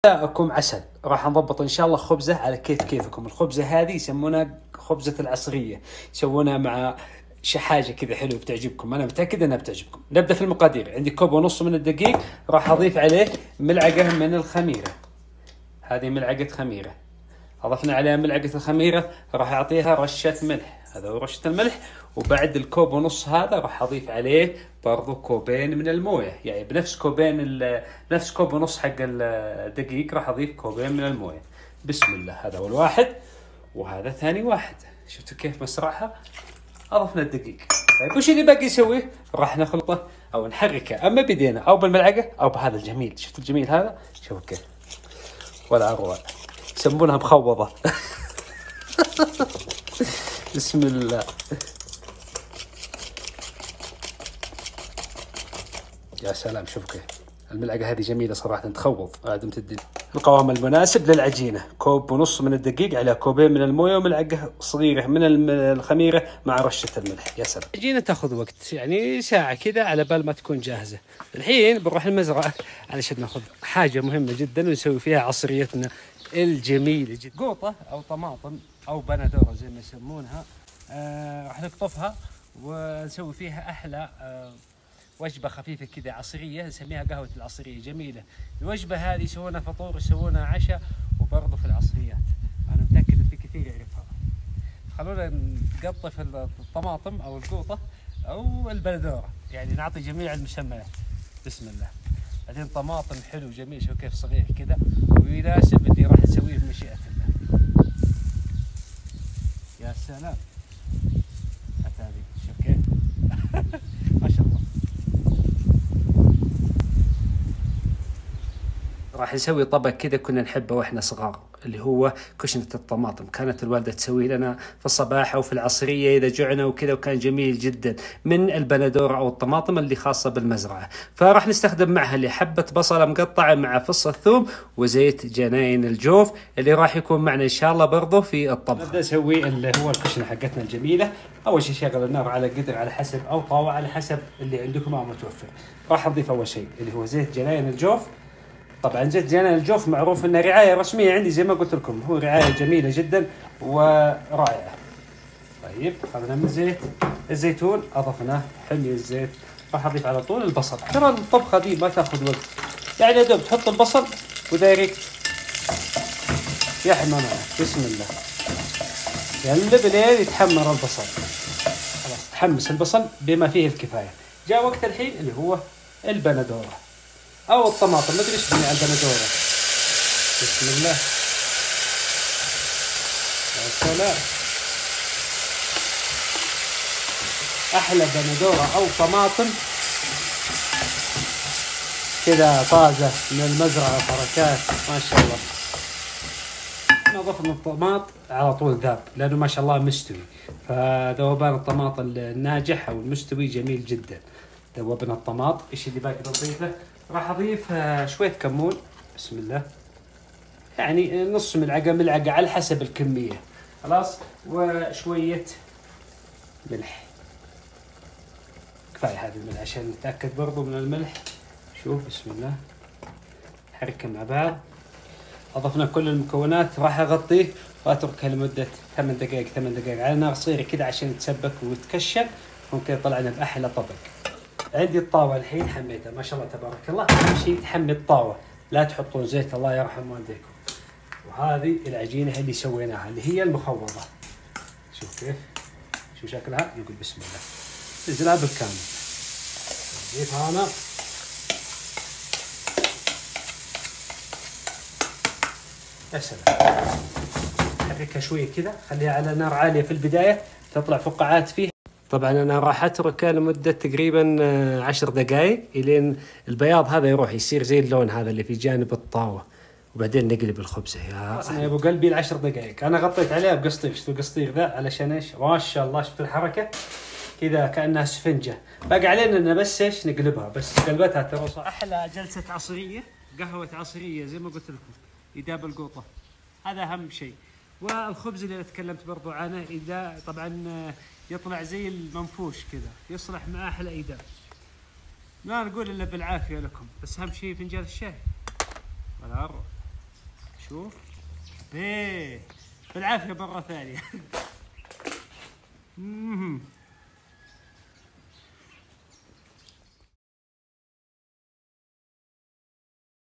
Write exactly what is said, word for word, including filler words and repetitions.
لكم عسل. راح نضبط ان شاء الله خبزه على كيف كيفكم. الخبزه هذه يسمونها خبزه العصريه، يسوونها مع حاجه كذا حلوه بتعجبكم، انا متاكد انها بتعجبكم. نبدا في المقادير. عندي كوب ونص من الدقيق، راح اضيف عليه ملعقه من الخميره. هذه ملعقه خميره، اضفنا عليها ملعقه الخميره، راح اعطيها رشه ملح. هذا هو رشه الملح. وبعد الكوب ونص هذا راح اضيف عليه برضو كوبين من المويه، يعني بنفس كوبين بنفس كوب ونص حق الدقيق راح اضيف كوبين من المويه. بسم الله. هذا اول واحد وهذا ثاني واحد. شفتوا كيف مسرعها؟ اضفنا الدقيق. طيب وش اللي باقي يسويه؟ راح نخلطه او نحركه اما بيدينا او بالملعقه او بهذا الجميل. شفتوا الجميل هذا؟ شوفوا كيف ولا اروع، يسمونها مخوضه. بسم الله. يا سلام، شوفوا كيف الملعقه هذه جميله صراحه، تخوض عدم الدنيا. القوام المناسب للعجينه، كوب ونص من الدقيق على كوبين من المويه وملعقه صغيره من الخميره مع رشه الملح. يا سلام. العجينه تاخذ وقت، يعني ساعه كذا على بال ما تكون جاهزه. الحين بنروح المزرعه علشان ناخذ حاجه مهمه جدا ونسوي فيها عصريتنا الجميله جدا. قوطه او طماطم او بندوره زي ما يسمونها، آه راح نقطفها ونسوي فيها احلى آه وجبه خفيفه كذا عصريه، نسميها قهوه العصريه. جميله الوجبه هذه، يسوونها فطور يسوونها عشاء وبرضه في العصريات. انا متاكد ان في كثير يعرفها. خلونا نقطف الطماطم او القوطه او البندوره، يعني نعطي جميع المسميات. بسم الله. بعدين طماطم حلو جميل، شوف كيف صغير كذا ويناسب اللي راح نسويه بمشيئه الله. يا سلام. حتى هذه شوف كيف. ما شاء الله. راح نسوي طبق كذا كنا نحبه واحنا صغار، اللي هو كشنة الطماطم. كانت الوالدة تسوي لنا في الصباح أو في العصرية إذا جعنا وكذا، وكان جميل جدا من البندورة أو الطماطم اللي خاصة بالمزرعة. فراح نستخدم معها اللي حبة بصلة مقطعة مع فص الثوم وزيت جناين الجوف اللي راح يكون معنا إن شاء الله برضه في الطبخ. نبدأ نسوي اللي هو الكشنة حقتنا الجميلة. أول شيء شغل النار على قدر على حسب أو طاوة على حسب اللي عندكم أو متوفر. راح نضيف أول شيء اللي هو زيت جناين الجوف. طبعا زيت جناين الجوف معروف انه رعايه رسميه عندي زي ما قلت لكم، هو رعايه جميله جدا ورائعه. طيب اخذنا من زيت الزيتون اضفناه، حمي الزيت. راح اضيف على طول البصل. ترى الطبخه دي ما تاخذ وقت، يعني يا دوب تحط البصل ودايركت يحمى معك. بسم الله. يقلب لين يتحمر البصل. خلاص تحمس البصل بما فيه الكفايه. جاء وقت الحين اللي هو البندوره او الطماطم، ما ادري ايش بني على البندوره. بسم الله. يا سلام. احلى بندوره او طماطم كذا طازه من المزرعه، حركات ما شاء الله. نضفنا الطماط على طول ذاب لانه ما شاء الله مستوي، فذوبان الطماط الناجح او المستوي جميل جدا. ذوبنا الطماط. ايش اللي باقي نضيفه؟ راح اضيف شويه كمون. بسم الله. يعني نص ملعقه ملعقه على حسب الكميه. خلاص. وشويه ملح. كفايه هذا الملح عشان نتاكد برضو من الملح. شوف بسم الله. نحركها مع بعض. اضفنا كل المكونات. راح اغطيه واتركها لمده ثمان دقائق ثمان دقائق على نار صغيره كذا عشان يتسبك ويتكشف. ممكن طلعنا باحلى طبق. عندي الطاوة الحين حميتها ما شاء الله تبارك الله. أهم شيء تحمي الطاوة، لا تحطون زيت الله يرحم والديكم. وهذه العجينة اللي سويناها اللي هي المخوضة. شوف كيف، شوف شكلها. نقول بسم الله. نزلها بالكامل. نضيفها أنا. يا سلام. حركها شوية كذا، خليها على نار عالية في البداية تطلع فقاعات فيها. طبعا انا راح اتركه لمده تقريبا عشر دقائق الين البياض هذا يروح يصير زي اللون هذا اللي في جانب الطاوه، وبعدين نقلب الخبزه. يا يا ابو قلبي العشر دقائق انا غطيت عليها بقسطير. شفتوا القسطير ذا علشان ايش؟ ما شاء الله شفتوا الحركه كذا كانها سفنجه. باقي علينا ان بس ايش نقلبها، بس قلبتها ترى احلى جلسه عصريه، قهوه عصريه زي ما قلت لكم. يداب القوطه هذا اهم شيء. والخبز اللي تكلمت برضو عنه اذا طبعا يطلع زي المنفوش كذا، يصلح مع احلى ايدام. لا نقول الا بالعافيه لكم، بس اهم شيء فنجان الشاي. ولا شوف بيه بالعافية مرة ثانية.